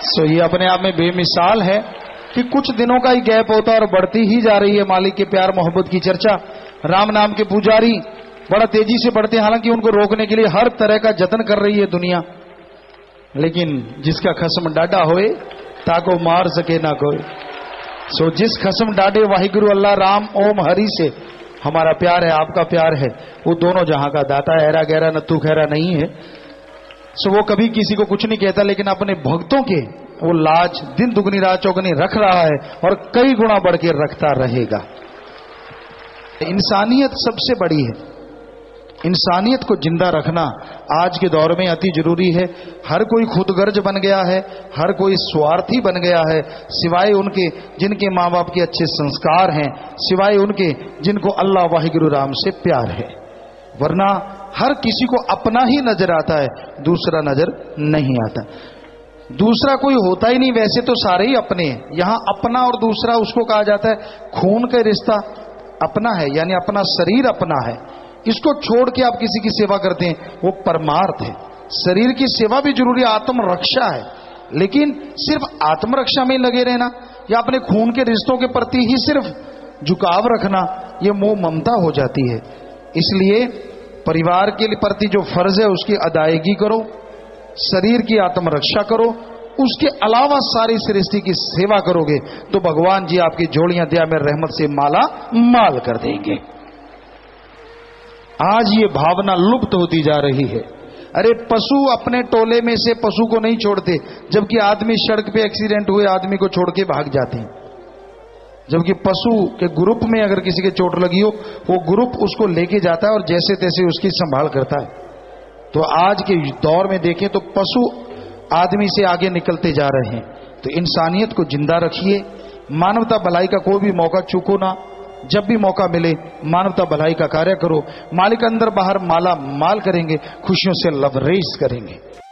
सो ये अपने आप में बेमिसाल है कि कुछ दिनों का ही गैप होता है और बढ़ती ही जा रही है मालिक के प्यार मोहब्बत की चर्चा। राम नाम के पुजारी बड़ा तेजी से बढ़ते हैं, हालांकि उनको रोकने के लिए हर तरह का जतन कर रही है दुनिया, लेकिन जिसका खसम डाडा होए ताको मार सके ना कोई। सो जिस खसम डाडे वाहिगुरु अल्लाह राम ओम हरि से हमारा प्यार है, आपका प्यार है, वो दोनों जहां का दाता है, ऐरा गहरा नत्थू खैरा नहीं है। सो वो कभी किसी को कुछ नहीं कहता, लेकिन अपने भक्तों के वो लाज दिन दुगनी रात चौगनी रख रहा है और कई गुना बढ़ के रखता रहेगा। इंसानियत सबसे बड़ी है, इंसानियत को जिंदा रखना आज के दौर में अति जरूरी है। हर कोई खुदगर्ज बन गया है, हर कोई स्वार्थी बन गया है, सिवाय उनके जिनके माँ बाप के अच्छे संस्कार हैं, सिवाय उनके जिनको अल्लाह वाहिगुरु राम से प्यार है। वरना हर किसी को अपना ही नजर आता है, दूसरा नजर नहीं आता। दूसरा कोई होता ही नहीं, वैसे तो सारे ही अपने हैं। यहां अपना और दूसरा उसको कहा जाता है खून का रिश्ता अपना है, यानी अपना शरीर अपना है। इसको छोड़ के आप किसी की सेवा करते हैं, वो परमार्थ है। शरीर की सेवा भी जरूरी, आत्मरक्षा है, लेकिन सिर्फ आत्मरक्षा में लगे रहना या अपने खून के रिश्तों के प्रति ही सिर्फ झुकाव रखना, ये मोह ममता हो जाती है। इसलिए परिवार के प्रति जो फर्ज है उसकी अदायगी करो, शरीर की आत्मरक्षा करो, उसके अलावा सारी सृष्टि की सेवा करोगे तो भगवान जी आपकी झोलियां दया में रहमत से माला माल कर देंगे। आज ये भावना लुप्त होती जा रही है। अरे पशु अपने टोले में से पशु को नहीं छोड़ते, जबकि आदमी सड़क पे एक्सीडेंट हुए आदमी को छोड़ के भाग जाते हैं। जबकि पशु के ग्रुप में अगर किसी के चोट लगी हो, वो ग्रुप उसको लेके जाता है और जैसे तैसे उसकी संभाल करता है। तो आज के दौर में देखें तो पशु आदमी से आगे निकलते जा रहे हैं। तो इंसानियत को जिंदा रखिए, मानवता भलाई का कोई भी मौका चूको ना। जब भी मौका मिले मानवता भलाई का कार्य करो, मालिक अंदर बाहर माला माल करेंगे, खुशियों से लबरेज करेंगे।